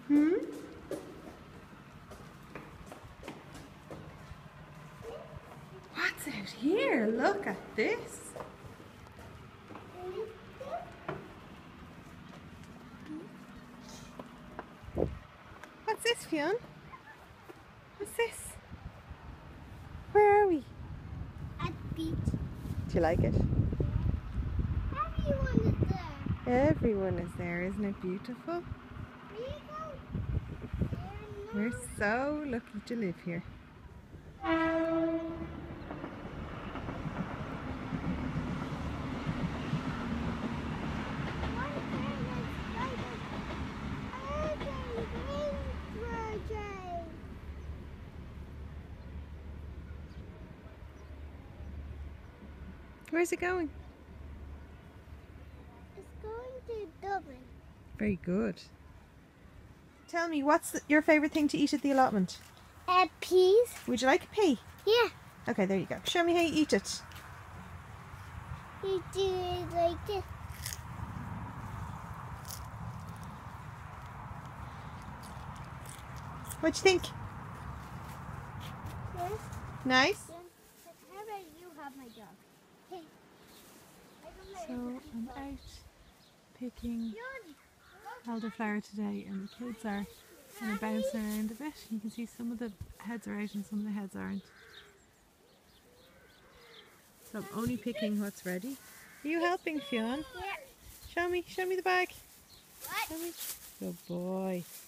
Hmm? What's out here? Look at this. What's this, Fionn? What's this? Where are we? At the beach. Do you like it? Everyone is there. Everyone is there. Isn't it beautiful? Where you go? We're so lucky to live here. Where's it going? It's going to Dublin. Very good. Tell me, what's your favourite thing to eat at the allotment? Peas? Would you like a pea? Yeah. Okay, there you go. Show me how you eat it. You do it like this. What do you think? Yes. Nice? How about you have my dog? Hey. So I'm out picking elderflower today and the kids are kind of bouncing around a bit. You can see some of the heads are out and some of the heads aren't. So I'm only picking what's ready. Are you helping, Fionn? Yeah. Show me the bag. What? Show me. Good boy.